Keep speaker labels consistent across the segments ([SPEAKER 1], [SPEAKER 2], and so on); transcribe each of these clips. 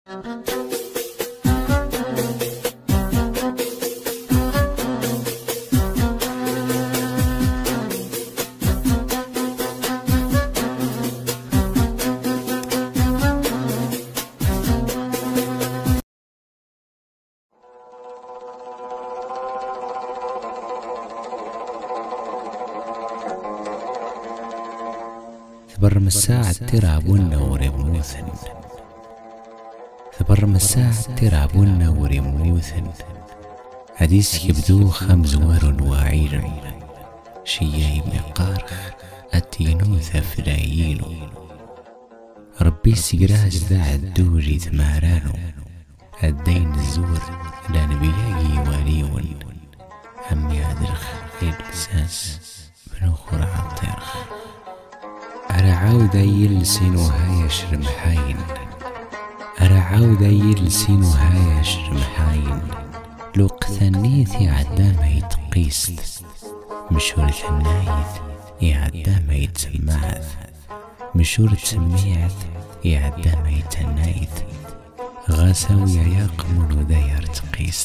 [SPEAKER 1] ثبرم الساعة ترعبون ورموثن، ثبرم الساعة ترعبون ورموثن، حديث يبدو خمزور وعير شياي مقارخ التينوث فلايينو ربي سيراج ذا الدوري ثمارانو الدين الزور لا نبياي وليون همي أدرخ الإساس بنخر عطيرخ أرى عاودة يلسين وهاي شرمحاين، أرى عاودة يلسين وهاي شرمحاين، لو قثنيث يعدام يتقيست مشورة ثنايث يعدام يتسمعث مشورة سميعث يعدام يتنايث غاساويا يقمر وداير تقيست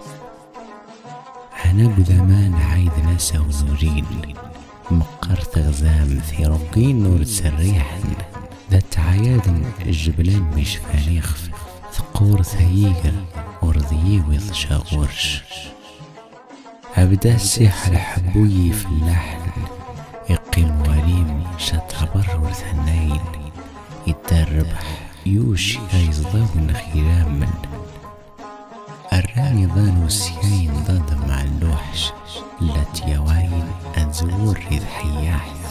[SPEAKER 1] أنا بذمان عايد ناسا ونورين مقرت غزام ثيروقين نور تسريحن ذات عياد الجبلان مش فانيخف ثقور ثييقر ورضيي ويضشاغورش أبدا السيح لحبوي في اللحن يقيم وليم شتعبر ورثنين يتربح يوش يزضاون خيرام من الراني ضانو سياين ضاد مع اللوحش لات يواين أنزور إذ حياحث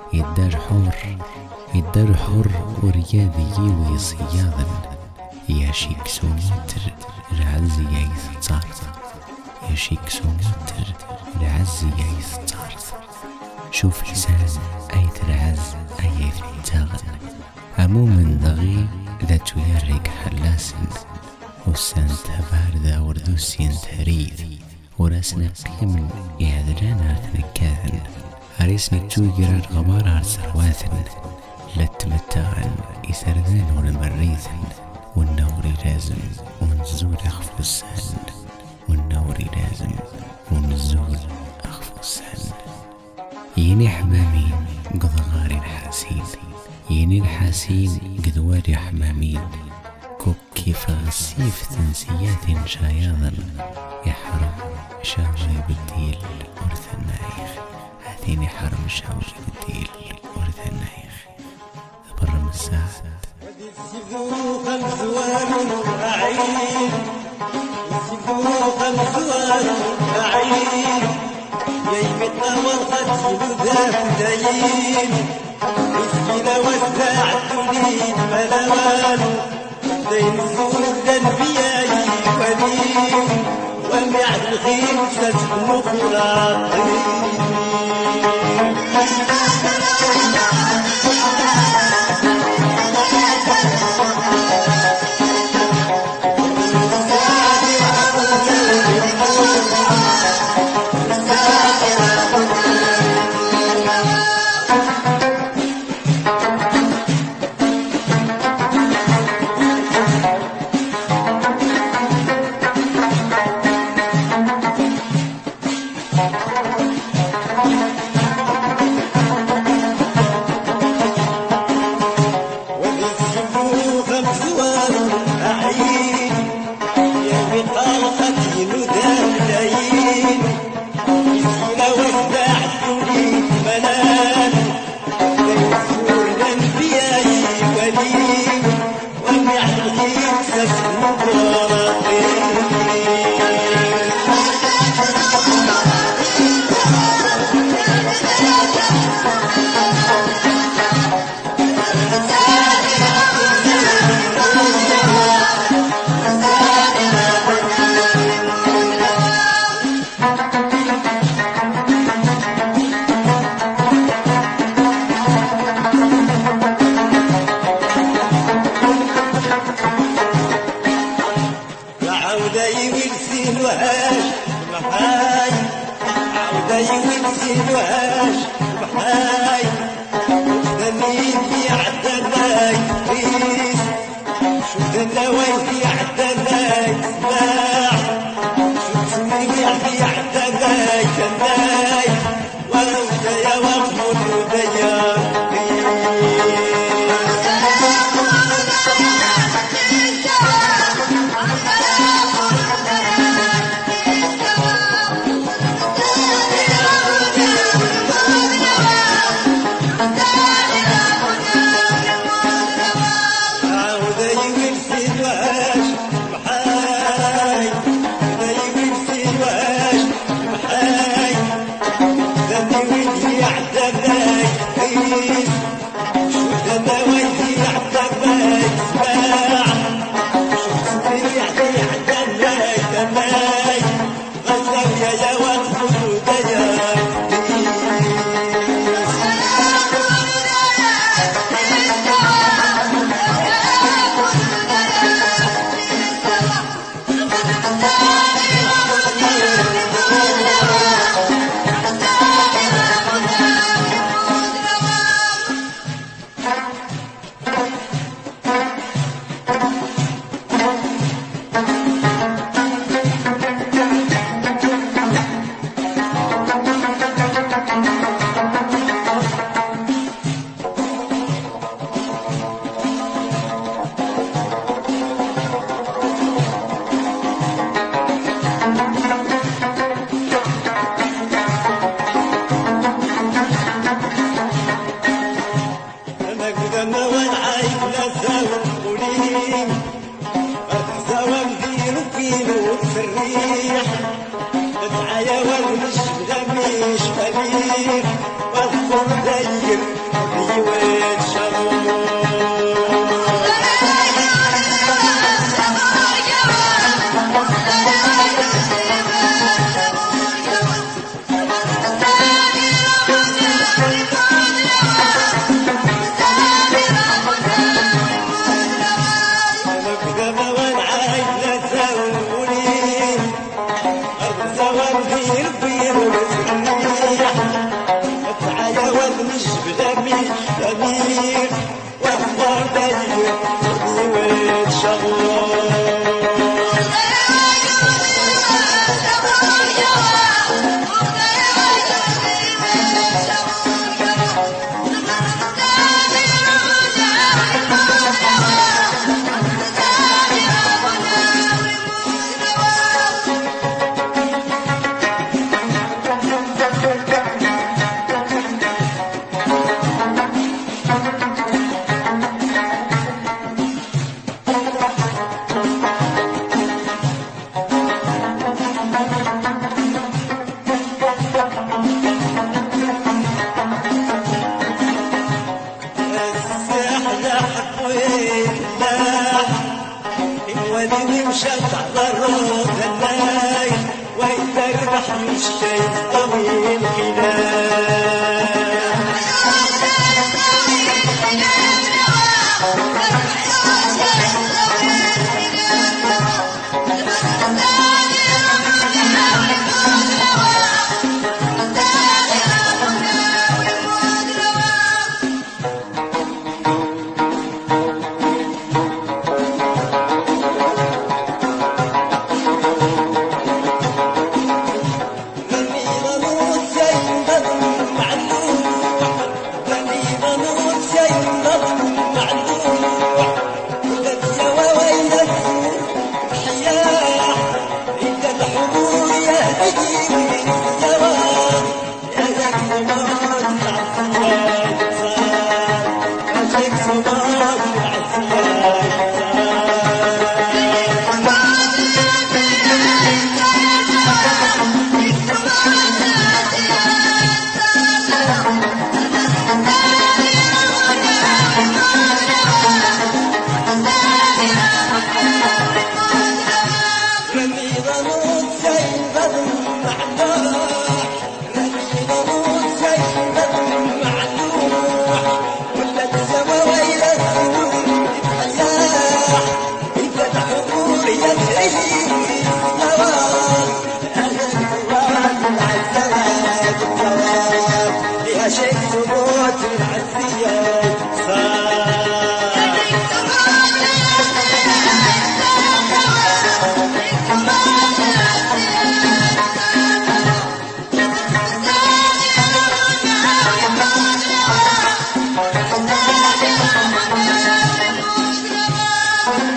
[SPEAKER 1] يدار حر ورياضي ويصياضن يا شيك سومتر رعزي يثتارث يا شيك سومتر رعزي يثتارث شوف لسان أي ترعز أي ثتاغن أمو من ضغي ذات يرق حلاسن وسانت باردة وردوسين تريث وراسنا قيم يهدرانا ثنكاثن هاريسنا توجر غبار سرواثن لتمتاعن يسردان ولمريثن والنور لازم ونزول أخفو السهل والنور لازم ونزول أخفو السهل يني حمامين قضغار الحاسين يني الحاسين قذوار حمامين كوك كيف غسيف تنسيات شاياضا يحرم شاوي بالديل ورث النايخ هذيني حرم شاوي بالديل ورث النايخ ثبرم الساعة
[SPEAKER 2] دين الزود الانبياء وليم والمعد الخير سجن خلاقين ذا ويلي عدناي سماع شوفني يعطي عدناي كناي وانت يا وخمود وديا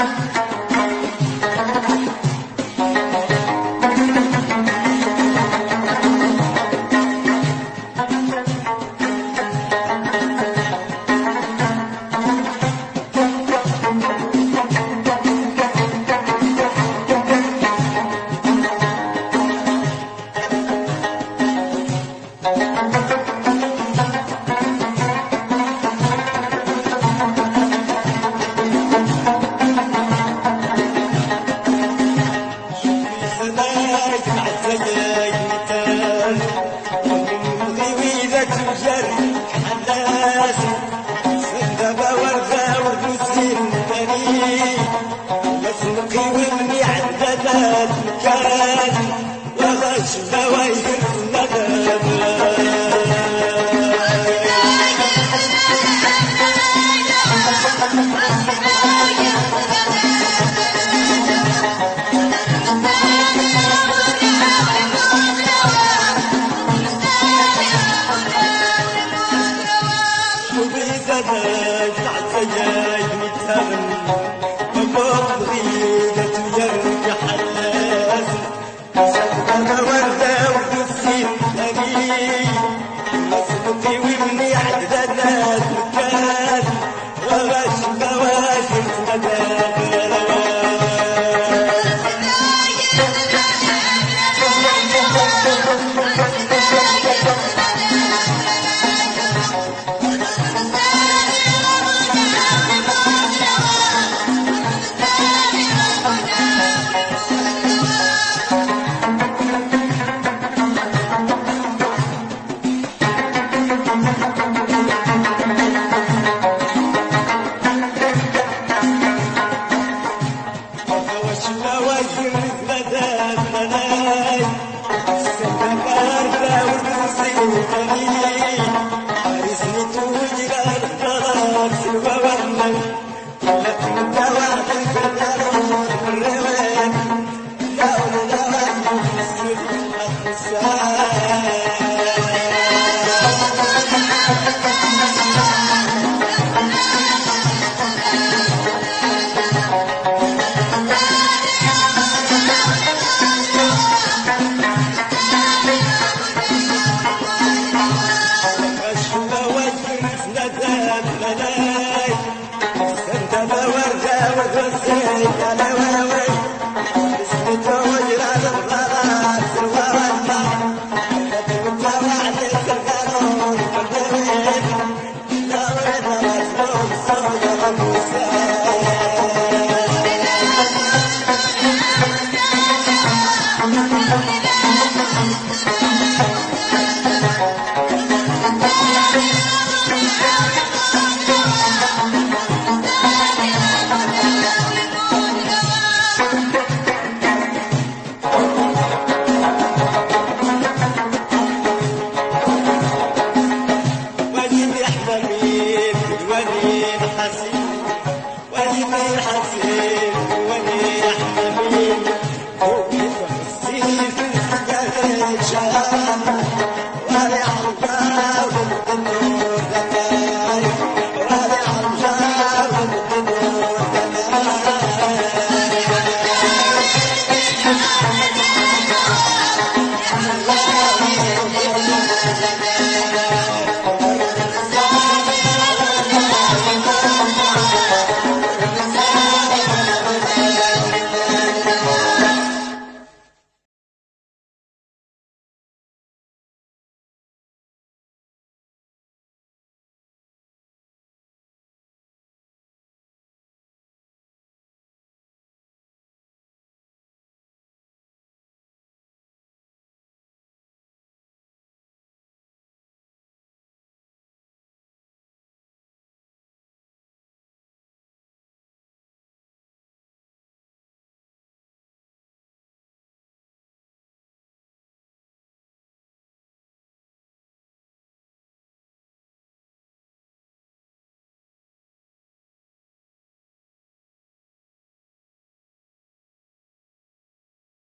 [SPEAKER 2] ورده وتوسعي على ولا